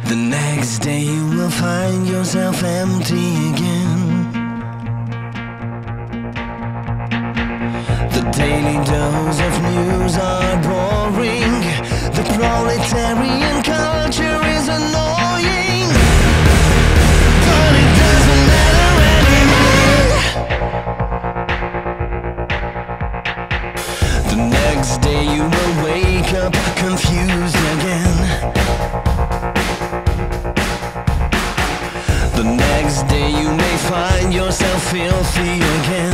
The next day you will find yourself empty again. The daily dose of news are boring. The proletarian culture is annoying, but it doesn't matter anymore. The next day you will wake up confused again. The next day you may find yourself filthy again.